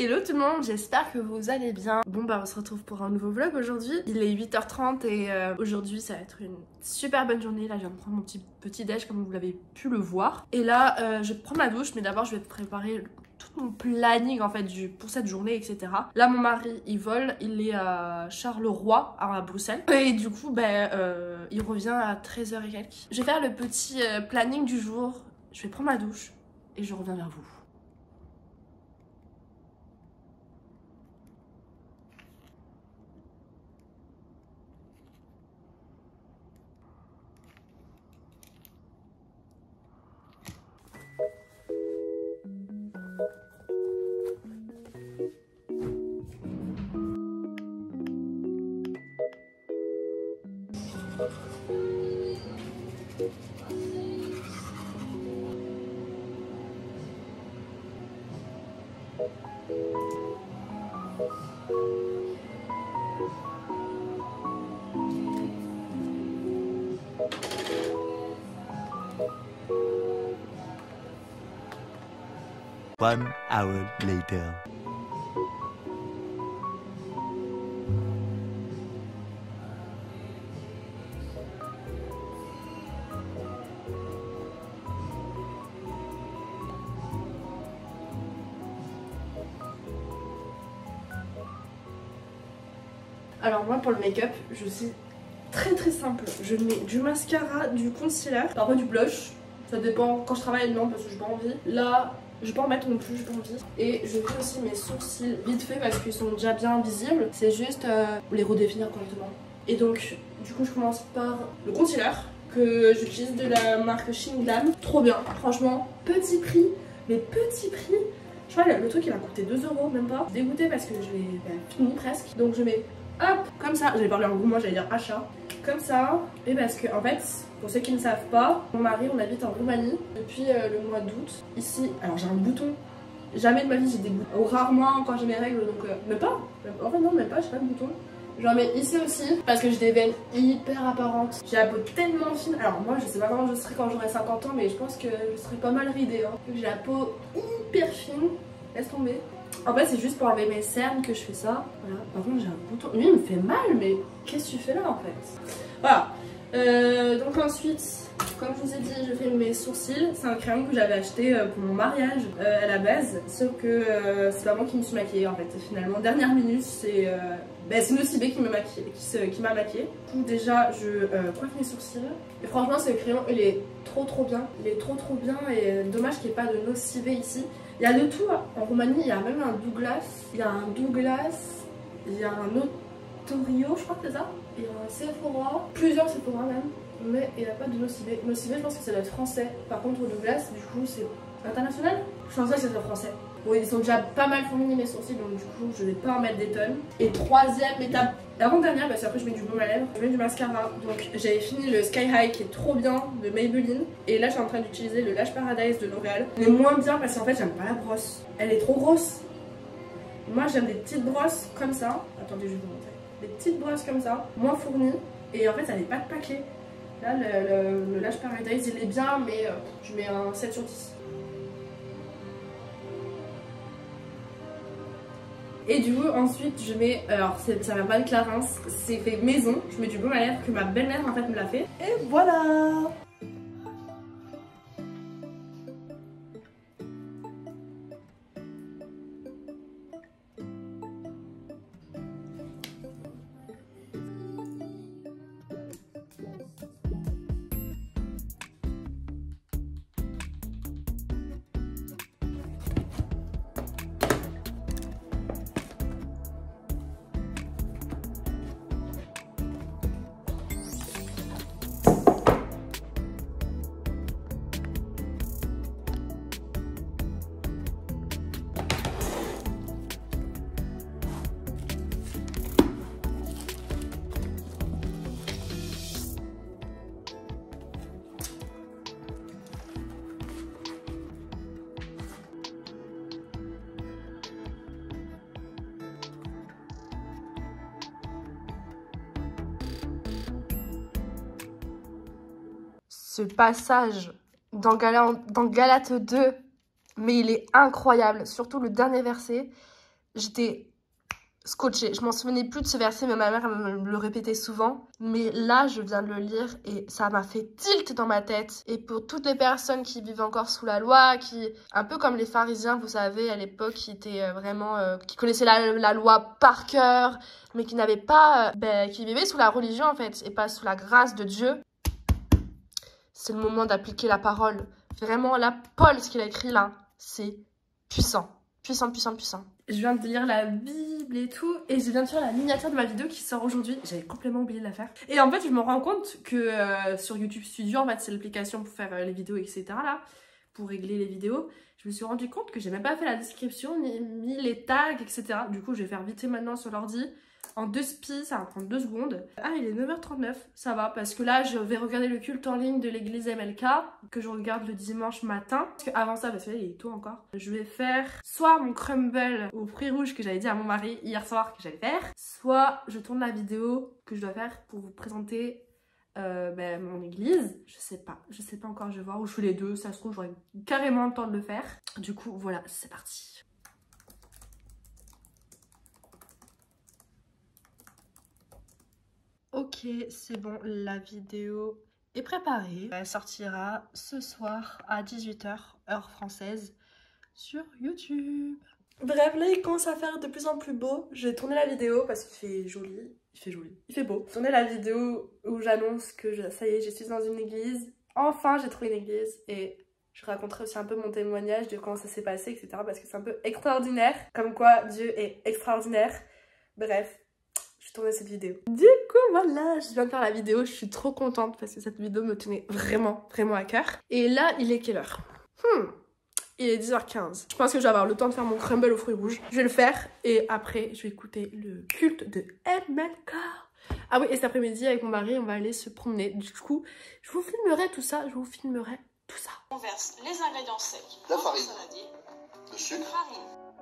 Hello tout le monde, j'espère que vous allez bien. Bon bah on se retrouve pour un nouveau vlog aujourd'hui. Il est 8h30 et aujourd'hui ça va être une super bonne journée. Là je viens de prendre mon petit déj comme vous l'avez pu le voir. Et là je vais prendre ma douche mais d'abord je vais préparer tout mon planning en fait pour cette journée, etc. Là mon mari il vole, il est à Charleroi à Bruxelles. Et du coup il revient à 13h et quelques. Je vais faire le petit planning du jour, je vais prendre ma douche et je reviens vers vous. One hour later. Alors moi pour le make-up, je suis très simple. Je mets du mascara, du concealer, parfois du blush. Ça dépend, quand je travaille non parce que j'ai pas envie. Là, je vais pas en mettre non plus, j'ai pas envie. Et je fais aussi mes sourcils vite fait parce qu'ils sont déjà bien visibles. C'est juste les redéfinir correctement. Et donc, du coup je commence par le concealer que j'utilise de la marque Shin Glam. Trop bien, franchement, petit prix, mais petit prix. Je crois que le truc il m'a coûté 2 € même pas. Dégoûtée parce que je l'ai fini presque. Donc je mets hop, comme ça, j'allais parler en gros, moi j'allais dire achat. Comme ça, et parce que en fait, pour ceux qui ne savent pas, mon mari, on habite en Roumanie depuis le mois d'août. Ici, alors j'ai un bouton, jamais de ma vie j'ai des boutons. Ou rarement quand j'ai mes règles, donc même pas. En fait non, même pas, j'ai pas de bouton. J'en mets ici aussi parce que j'ai des veines hyper apparentes. J'ai la peau tellement fine. Alors moi je sais pas comment je serai quand j'aurai 50 ans, mais je pense que je serai pas mal ridée. Hein. J'ai la peau hyper fine. Laisse tomber. En fait c'est juste pour enlever mes cernes que je fais ça. Voilà. Par contre j'ai un bouton. Lui il me fait mal, mais qu'est-ce que tu fais là en fait? Voilà. Donc ensuite, comme je vous ai dit, je fais mes sourcils. C'est un crayon que j'avais acheté pour mon mariage à la base. Sauf que c'est pas moi qui me suis maquillée en fait. Finalement, dernière minute, c'est Nocibé qui m'a maquillée. Du coup, déjà, je coiffe mes sourcils. Et franchement, ce crayon, il est trop bien. Il est trop bien et dommage qu'il n'y ait pas de Nocibé ici. Il y a de tout. En Roumanie, il y a même un Douglas. Il y a un Otorio, je crois que c'est ça. Il y a un Sephora, plusieurs Sephora même, mais il n'y a pas de Nocibé. Nocibé, je pense que ça doit être français. Par contre, Douglas, du coup, c'est international. Je pense que c'est français. Bon, ils sont déjà pas mal fournis mes sourcils, donc du coup, je vais pas en mettre des tonnes. Et troisième étape, avant-dernière, parce qu'après je mets du baume à lèvres, je mets du mascara. Donc j'avais fini le Sky High qui est trop bien de Maybelline. Et là, je suis en train d'utiliser le Lash Paradise de L'Oréal. Il est moins bien parce qu'en fait, j'aime pas la brosse. Elle est trop grosse. Moi, j'aime des petites brosses comme ça. Attendez, je vais vous montrer. Des petites brosses comme ça, moins fournies, et en fait ça n'est pas de paquet. Là le Lash Paradise il est bien, mais je mets un 7 sur 10. Et du coup ensuite je mets, alors ça vient pas de Clarins, c'est fait maison, je mets du baume à lèvres que ma belle-mère en fait me l'a fait. Et voilà. Ce passage dans Galates 2, mais il est incroyable, surtout le dernier verset. j'étais scotchée. Je m'en souvenais plus de ce verset, mais ma mère me le répétait souvent. Mais là, je viens de le lire et ça m'a fait tilt dans ma tête. Et pour toutes les personnes qui vivent encore sous la loi, qui, un peu comme les pharisiens, vous savez, à l'époque, qui étaient vraiment, qui connaissaient la loi par cœur, mais qui n'avaient pas, qui vivaient sous la religion en fait, et pas sous la grâce de Dieu. C'est le moment d'appliquer la parole. Vraiment, là, Paul, ce qu'il a écrit là, c'est puissant. Puissant, puissant, puissant. Je viens de lire la Bible et tout, et je viens de faire la miniature de ma vidéo qui sort aujourd'hui. J'avais complètement oublié de la faire. Et en fait, je me rends compte que sur YouTube Studio, en fait, c'est l'application pour faire les vidéos, etc. là, pour régler les vidéos. Je me suis rendu compte que j'ai même pas fait la description, ni mis les tags, etc. Du coup, je vais faire vite fait maintenant sur l'ordi. En 2 spies, ça va prendre 2 secondes. Ah, il est 9h39, ça va, parce que là, je vais regarder le culte en ligne de l'église MLK, que je regarde le dimanche matin. Parce qu'avant ça, parce que là, il est tôt encore. Je vais faire soit mon crumble aux fruits rouges que j'avais dit à mon mari hier soir que j'allais faire, soit je tourne la vidéo que je dois faire pour vous présenter mon église. Je sais pas encore, je vais voir où je fais les deux. Ça se trouve, j'aurai carrément le temps de le faire. Du coup, voilà, c'est parti. Ok, c'est bon, la vidéo est préparée. Elle sortira ce soir à 18h, heure française, sur YouTube. Bref, là il commence à faire de plus en plus beau. J'ai tourné la vidéo parce qu'il fait joli. Il fait beau. J'ai tourné la vidéo où j'annonce que ça y est, je suis dans une église. Enfin, j'ai trouvé une église et je raconterai aussi un peu mon témoignage de comment ça s'est passé, etc. Parce que c'est un peu extraordinaire. Comme quoi, Dieu est extraordinaire. Bref. Je tournais cette vidéo. Du coup, voilà, je viens de faire la vidéo. Je suis trop contente parce que cette vidéo me tenait vraiment, vraiment à cœur. Et là, il est quelle heure? Il est 10h15. Je pense que je vais avoir le temps de faire mon crumble aux fruits rouges. Je vais le faire et après, je vais écouter le culte de MLK. Ah oui, et cet après-midi, avec mon mari, on va aller se promener. Du coup, je vous filmerai tout ça. On verse les ingrédients secs. La farine. Saladier, Le sucre. farine.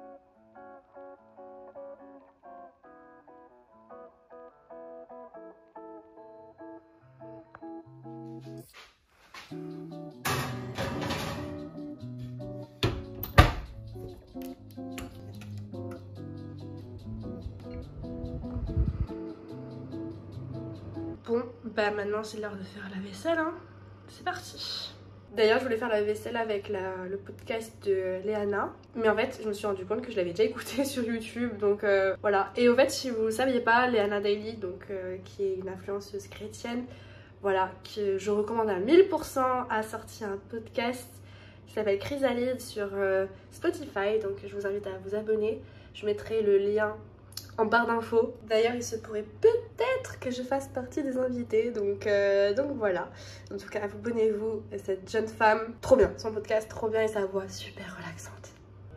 Bon, bah maintenant c'est l'heure de faire la vaisselle, hein. C'est parti. D'ailleurs, je voulais faire la vaisselle avec le podcast de Léana. Mais en fait, je me suis rendu compte que je l'avais déjà écouté sur YouTube. Donc voilà. Et au fait, si vous ne saviez pas, Léana Daily, donc, qui est une influenceuse chrétienne, voilà, que je recommande à 1000%, a sorti un podcast qui s'appelle Chrysalide sur Spotify. Donc je vous invite à vous abonner. Je mettrai le lien en barre d'infos. D'ailleurs, il se pourrait peut-être que je fasse partie des invités, donc voilà. En tout cas, abonnez-vous à cette jeune femme. Trop bien, son podcast trop bien et sa voix super relaxante.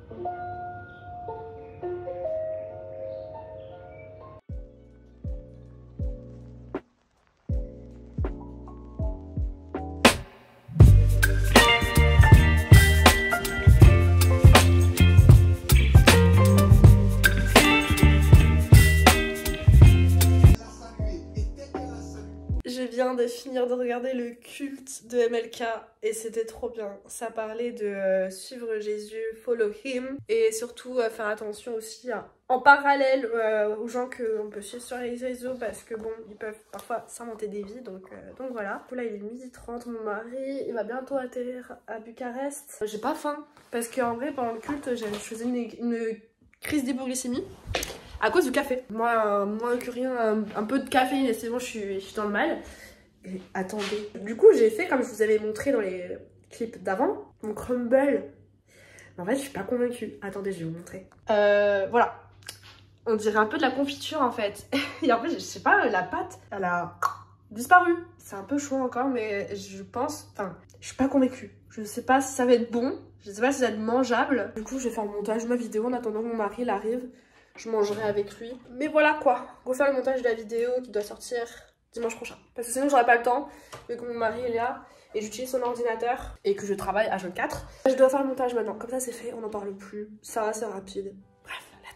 Je viens de finir de regarder le culte de MLK et c'était trop bien. Ça parlait de suivre Jésus, follow him et surtout faire attention aussi en parallèle aux gens qu'on peut suivre sur les réseaux parce que bon, ils peuvent parfois s'inventer des vies donc voilà. Là il est 12h30, mon mari il va bientôt atterrir à Bucarest. J'ai pas faim parce qu'en vrai pendant le culte je faisais une crise d'hypoglycémie. À cause du café. Moi, moins que rien, un peu de caféine et c'est bon, je suis dans le mal. Et attendez. Du coup, j'ai fait comme je vous avais montré dans les clips d'avant, mon crumble. Mais en fait, je suis pas convaincue. Attendez, je vais vous montrer. Voilà. On dirait un peu de la confiture en fait. Et en fait, je sais pas, la pâte, elle a disparu. C'est un peu chaud encore, mais je pense... Enfin, je suis pas convaincue. Je sais pas si ça va être bon. Je sais pas si ça va être mangeable. Du coup, je vais faire le montage de ma vidéo en attendant que mon mari arrive. Je mangerai avec lui. Mais voilà quoi. On va faire le montage de la vidéo qui doit sortir dimanche prochain. Parce que sinon j'aurai pas le temps. Vu que mon mari est là et j'utilise son ordinateur et que je travaille à 24. Je dois faire le montage maintenant. Comme ça c'est fait, on n'en parle plus. Ça c'est rapide. Bref, let's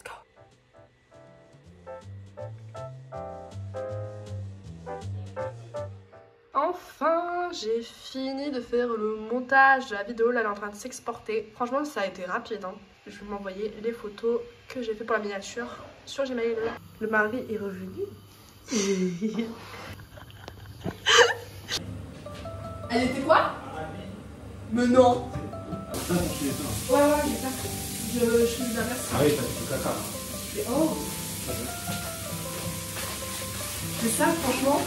go. Enfin, j'ai fini de faire le montage de la vidéo. Là, elle est en train de s'exporter. Franchement, ça a été rapide. Hein. Je vais m'envoyer les photos que j'ai fait pour la miniature sur Gmail. Le mari est revenu. Elle était quoi? Mais non. Ouais, j'ai ça. Je suis de la merci. Ah oui, t'as du caca. Oh. C'est ça, franchement.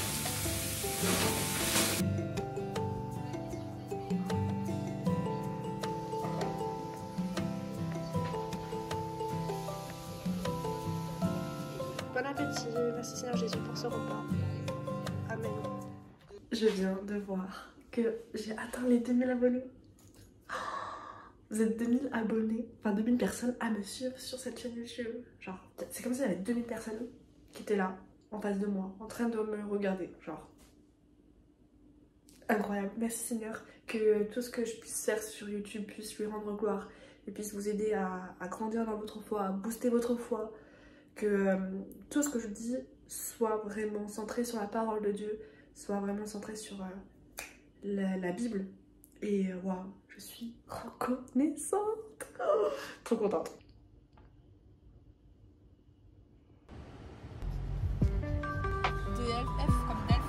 Bon appétit, merci Seigneur Jésus pour ce repas. Amen. Je viens de voir que j'ai atteint les 2000 abonnés. Vous êtes 2000 abonnés, enfin 2000 personnes à me suivre sur cette chaîne YouTube. Genre, c'est comme s'il y avait 2000 personnes qui étaient là, en face de moi, en train de me regarder. Genre, incroyable. Merci Seigneur, que tout ce que je puisse faire sur YouTube puisse lui rendre gloire et puisse vous aider à grandir dans votre foi, à booster votre foi. Que tout ce que je dis soit vraiment centré sur la parole de Dieu, soit vraiment centré sur la Bible. Et waouh, je suis reconnaissante. Oh, trop contente. DLF comme Delph.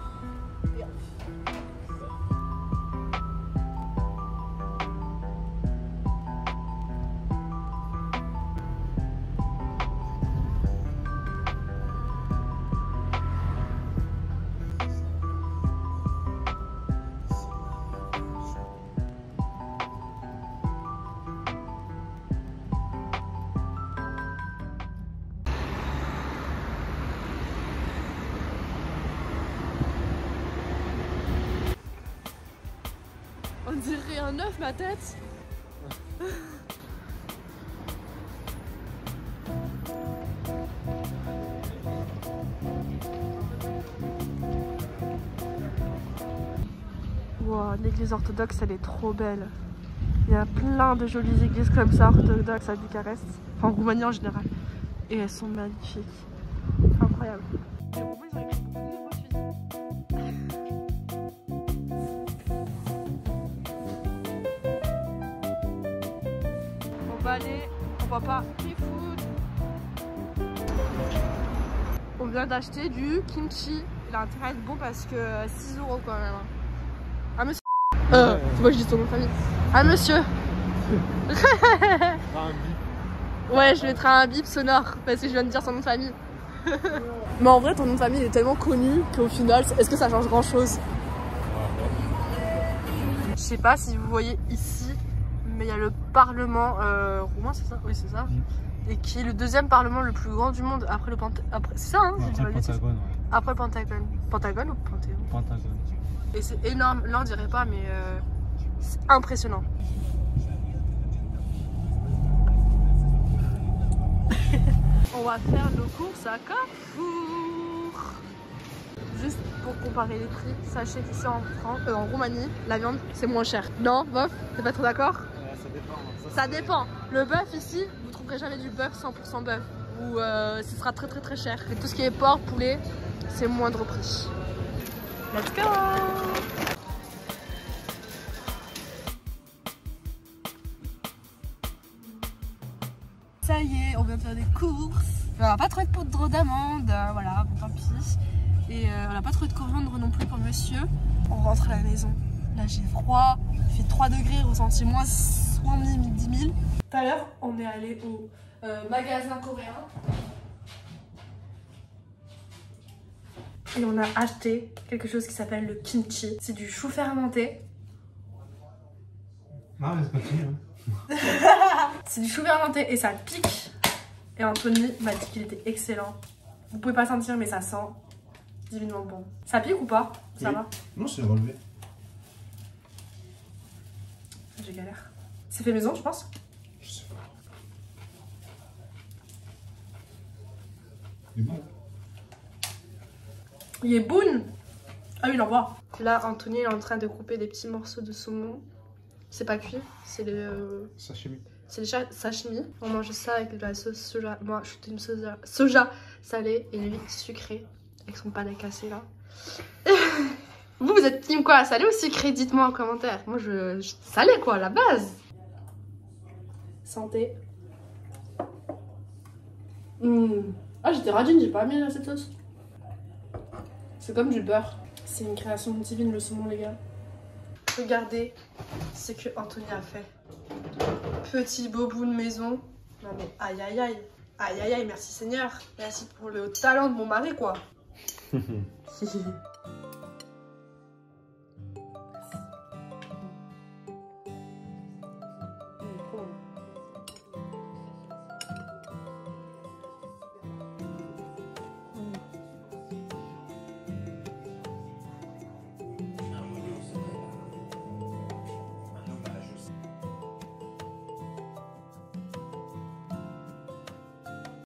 On dirait un œuf, ma tête. Wow, l'église orthodoxe, elle est trop belle. Il y a plein de jolies églises comme ça, orthodoxes à Bucarest, enfin en Roumanie en général. Et elles sont magnifiques. Incroyable. Les Roumains, ils ont écrit beaucoup de nouveaux films. On va aller, on va pas free food. On vient d'acheter du kimchi. Il a intérêt à être bon parce que 6 € quand même. Ah monsieur. Faut pas que je dise ton nom de famille. Ah monsieur. Ouais, je mettrai un bip sonore parce que je viens de dire son nom de famille. Mais en vrai, ton nom de famille est tellement connu qu'au final, est-ce que ça change grand chose? Je sais pas si vous voyez ici, mais il y a le parlement roumain, c'est ça? Oui, c'est ça. Et qui est le deuxième parlement le plus grand du monde après le Pentagone. C'est ça, hein? Après le Pentagone, ouais. Après le Pentagone. Pentagone ou Panthéon? Pentagone. Et c'est énorme. Là, on dirait pas, mais c'est impressionnant. On va faire nos courses à Carrefour. Juste pour comparer les prix, sachez qu'ici en Roumanie, la viande c'est moins cher. Non, bof, t'es pas trop d'accord? Ça dépend. Ça dépend. Le bœuf ici, vous trouverez jamais du bœuf 100% bœuf. Ou ce sera très très très cher. Et tout ce qui est porc, poulet, c'est moindre prix. Let's go! Ça y est, on vient de faire des courses. On n'a pas trop de poudre d'amande, voilà, bon tant pis. Et on n'a pas trop de coriandre non plus pour monsieur. On rentre à la maison. Là j'ai froid, il fait 3 degrés, ressenti moins 10 000. Tout à l'heure, on est allé au magasin coréen. Et on a acheté quelque chose qui s'appelle le kimchi. C'est du chou fermenté. Ah, mais c'est pas fini, hein. C'est du chou fermenté et ça pique. Et Anthony m'a dit qu'il était excellent. Vous pouvez pas sentir mais ça sent divinement bon. Ça pique ou pas? Ça va? Non, c'est relevé. J'ai galère. C'est fait maison, je pense? Je sais pas. Il est bon. Il est bon. Ah oui, il envoie. Là, Anthony est en train de couper des petits morceaux de saumon. C'est pas cuit, c'est le Sashimi. C'est le sashimi. On mange ça avec de la sauce soja. Moi, je suis une soja salée et lui sucré avec son panais cassé là. Vous êtes team quoi? Salé ou sucré? Dites-moi en commentaire. Moi, je salé quoi, la base. Santé. Ah, j'étais radine, j'ai pas mis cette sauce. C'est comme du beurre. C'est une création divine, le saumon, les gars. Regardez ce que Anthony a fait. Petit boboon maison. Non mais aïe aïe aïe. Aïe aïe aïe, merci Seigneur. Merci pour le talent de mon mari quoi.